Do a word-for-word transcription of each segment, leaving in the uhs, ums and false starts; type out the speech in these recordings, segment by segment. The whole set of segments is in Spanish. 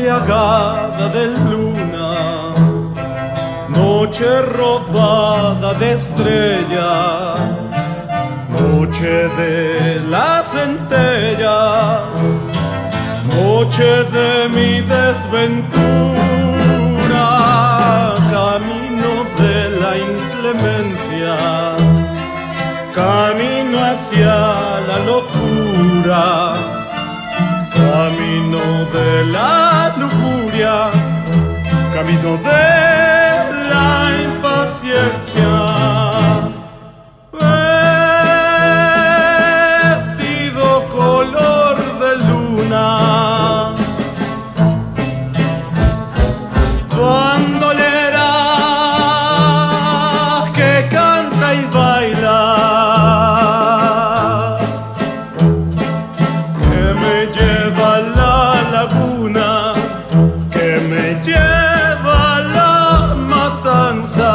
embriagada de luna, noche robada de estrellas, noche de las centellas, noche de mi desventura, camino de la inclemencia, camino hacia la locura, camino de la lujuria, camino de la impaciencia. Vestido color de luna, bandolera que canta y baila, que me lleva a la laguna, que me lleva a la matanza.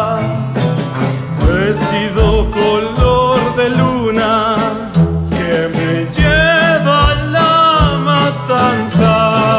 Vestido color de luna, que me lleva a la matanza.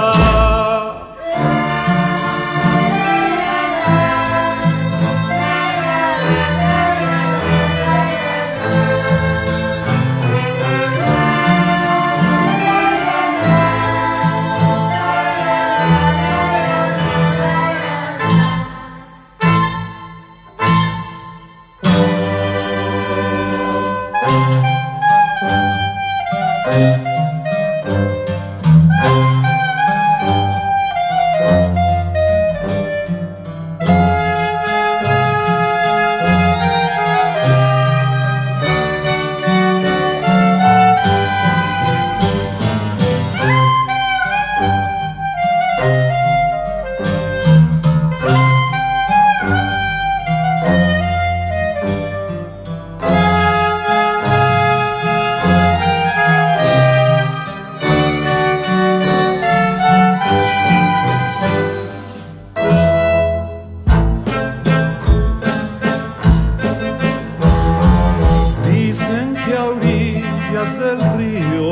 Del río,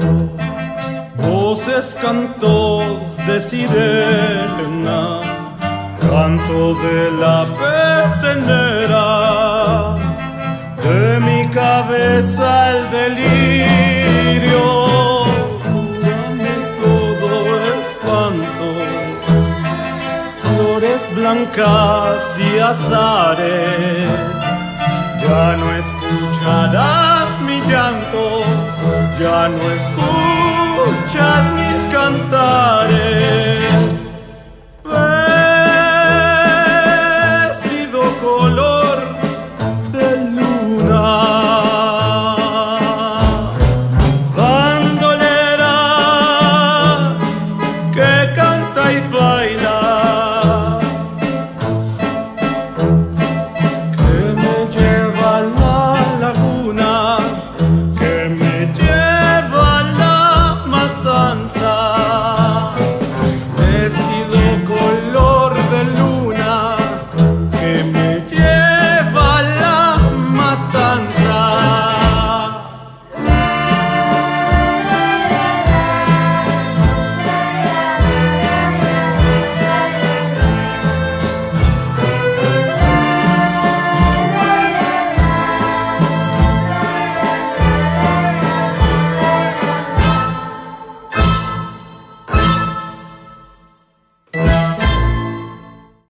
voces, cantos de sirena, canto de la petenera, de mi cabeza el delirio, cúrame todo espanto, flores blancas y azares, ya no escucharás mi llanto, ya no escuchas mis cantares.